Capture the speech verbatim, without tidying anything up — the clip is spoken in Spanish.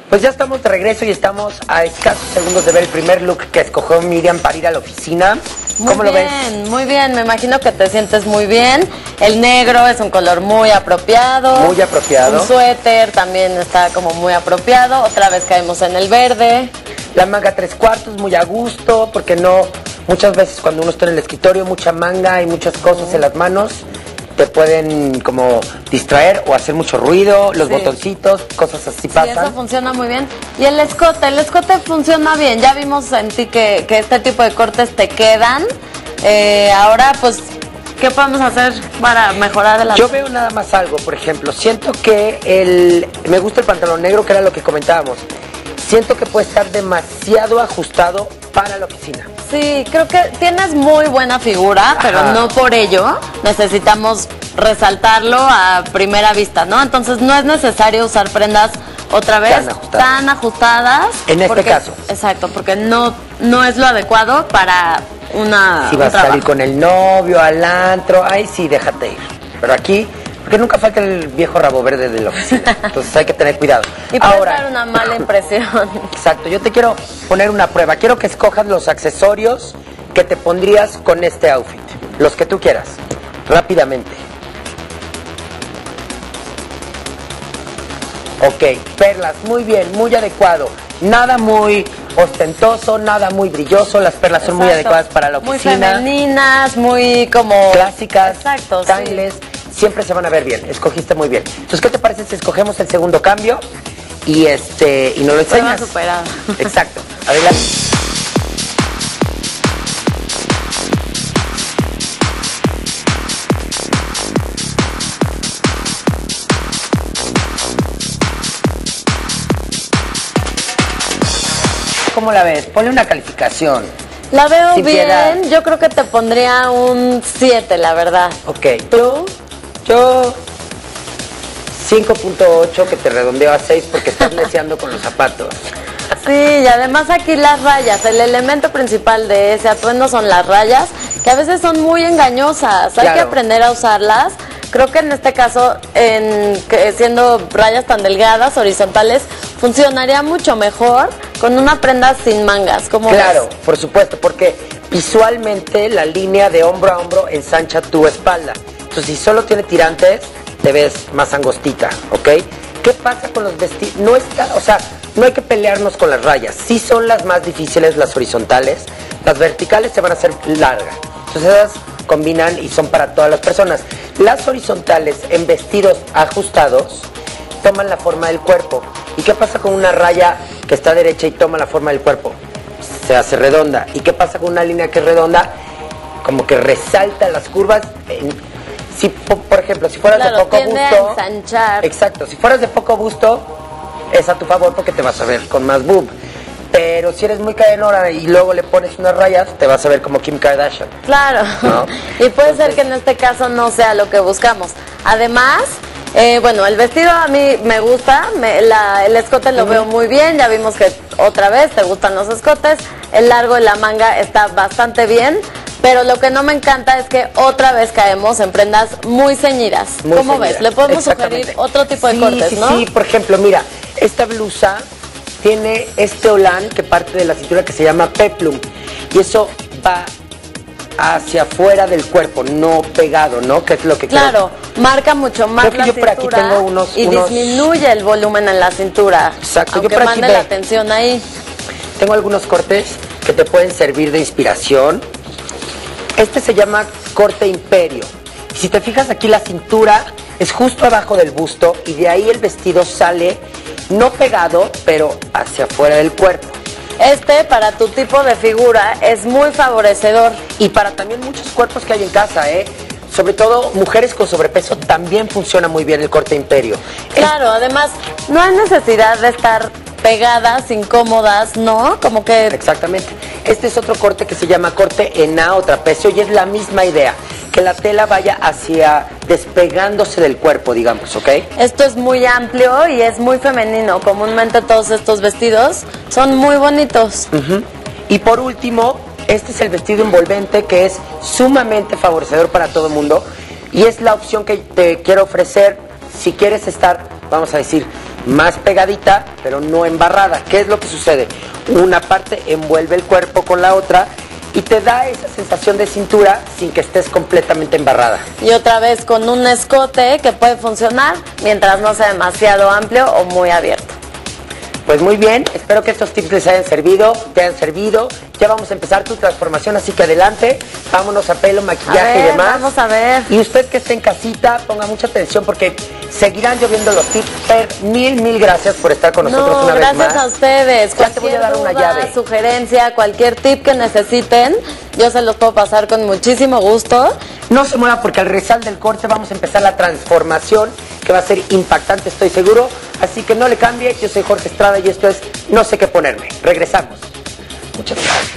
Pues ya estamos de regreso y estamos a escasos segundos de ver el primer look que escogió Miriam para ir a la oficina. Muy ¿Cómo lo ves? bien, muy bien, me imagino que te sientes muy bien. El negro es un color muy apropiado. Muy apropiado. Un suéter también está como muy apropiado. Otra vez caemos en el verde. La manga tres cuartos, muy a gusto, porque no, muchas veces cuando uno está en el escritorio, mucha manga y muchas cosas en las manos, te pueden como distraer o hacer mucho ruido, los Sí. botoncitos, cosas así Sí, pasan. eso funciona muy bien. Y el escote, el escote funciona bien. Ya vimos en ti que, que este tipo de cortes te quedan. Eh, ahora, pues, ¿qué podemos hacer para mejorar el Yo veo nada más algo, por ejemplo, siento que el, me gusta el pantalón negro, que era lo que comentábamos. Siento que puede estar demasiado ajustado para la oficina. Sí, creo que tienes muy buena figura, pero Ajá. no por ello necesitamos resaltarlo a primera vista, ¿no? Entonces no es necesario usar prendas otra vez Tan ajustadas. tan ajustadas. En este porque- caso. Exacto, porque no, no es lo adecuado para una Si un vas a salir trabajo. con el novio, al antro, ay sí, déjate ir. Pero aquí, porque nunca falta el viejo rabo verde de la oficina. Entonces hay que tener cuidado. Y puede Ahora, dar una mala impresión. exacto, yo te quiero poner una prueba. Quiero que escojas los accesorios que te pondrías con este outfit. Los que tú quieras. Rápidamente. Ok, perlas, muy bien, muy adecuado. Nada muy ostentoso, nada muy brilloso. Las perlas son muy Exacto. adecuadas para la Muy oficina. femeninas, muy como... Clásicas, Exacto, sí. timeless, siempre se van a ver bien. Escogiste muy bien. Entonces, ¿qué te parece si escogemos el segundo cambio y este y nos lo Prueba enseñas? superada. Exacto. Adelante. ¿Cómo la ves? Ponle una calificación. La veo Sin bien, piedad. yo creo que te pondría un siete, la verdad. Ok. ¿Tú? Yo cinco punto ocho, que te redondeo a seis porque estás leseando con los zapatos. Sí, y además aquí las rayas, el elemento principal de ese atuendo son las rayas, que a veces son muy engañosas, hay Claro. que aprender a usarlas. Creo que en este caso, en, que siendo rayas tan delgadas, horizontales, funcionaría mucho mejor con una prenda sin mangas. ¿Cómo Claro, ves? por supuesto, porque visualmente la línea de hombro a hombro ensancha tu espalda. Entonces, si solo tiene tirantes, te ves más angostita, ¿ok? ¿Qué pasa con los vestidos? No está, o sea, no hay que pelearnos con las rayas. Sí son las más difíciles las horizontales. Las verticales se van a hacer largas. Entonces, esas combinan y son para todas las personas. Las horizontales en vestidos ajustados toman la forma del cuerpo. ¿Y qué pasa con una raya que está derecha y toma la forma del cuerpo? Se hace redonda. ¿Y qué pasa con una línea que es redonda? Como que resalta las curvas. En- si, po- por ejemplo, si fueras Claro, de poco tiende a busto... ensanchar. Exacto. Si fueras de poco busto, es a tu favor porque te vas a ver con más boob. Pero si eres muy cadenora y luego le pones unas rayas, te vas a ver como Kim Kardashian. Claro, ¿No? y puede Entonces- ser que en este caso no sea lo que buscamos. Además, eh, bueno, el vestido a mí me gusta, me- la- el escote lo veo muy bien, ya vimos que otra vez te gustan los escotes, el largo de la manga está bastante bien, pero lo que no me encanta es que otra vez caemos en prendas muy ceñidas. Muy ¿Cómo ceñida. ves? Le podemos Exactamente. sugerir otro tipo de Sí, cortes, sí, ¿no? Sí, por ejemplo, mira, esta blusa tiene este holán que parte de la cintura que se llama peplum. Y eso va hacia afuera del cuerpo, no pegado, ¿no? Que es lo que Claro, marca mucho más Creo que la yo por aquí cintura tengo unos- y unos- disminuye el volumen en la cintura. Exacto, yo aunque por aquí mande ve- la atención ahí. quiero. Tengo algunos cortes que te pueden servir de inspiración. Este se llama corte imperio. Y si te fijas aquí, la cintura es justo abajo del busto y de ahí el vestido sale no pegado, pero hacia afuera del cuerpo. Este, para tu tipo de figura, es muy favorecedor. Y para también muchos cuerpos que hay en casa, ¿eh? Sobre todo mujeres con sobrepeso, también funciona muy bien el corte imperio. Claro, además, no hay necesidad de estar pegadas, incómodas, ¿no? Como que... Exactamente. Este es otro corte que se llama corte en A o trapecio y es la misma idea, que la tela vaya hacia despegándose del cuerpo, digamos, ¿ok? Esto es muy amplio y es muy femenino. Comúnmente todos estos vestidos son muy bonitos. Ujú. Y por último, este es el vestido envolvente que es sumamente favorecedor para todo el mundo y es la opción que te quiero ofrecer si quieres estar, vamos a decir, más pegadita, pero no embarrada. ¿Qué es lo que sucede? Una parte envuelve el cuerpo con la otra y te da esa sensación de cintura sin que estés completamente embarrada. Y otra vez con un escote que puede funcionar mientras no sea demasiado amplio o muy abierto. Pues muy bien, espero que estos tips les hayan servido, te hayan servido. Ya vamos a empezar tu transformación, así que adelante, vámonos a pelo, maquillaje a ver, y demás. Vamos a ver. Y usted que esté en casita, ponga mucha atención porque seguirán lloviendo los tips. Fer, mil, mil gracias por estar con nosotros no, una vez más. gracias a ustedes. Ya te voy a dar Cualquier una duda, llave. sugerencia, cualquier tip que necesiten, yo se los puedo pasar con muchísimo gusto. No se mueva porque al rezar del corte vamos a empezar la transformación que va a ser impactante, estoy seguro. Así que no le cambie, yo soy Jorge Estrada y esto es No sé qué ponerme. Regresamos. Muchas gracias.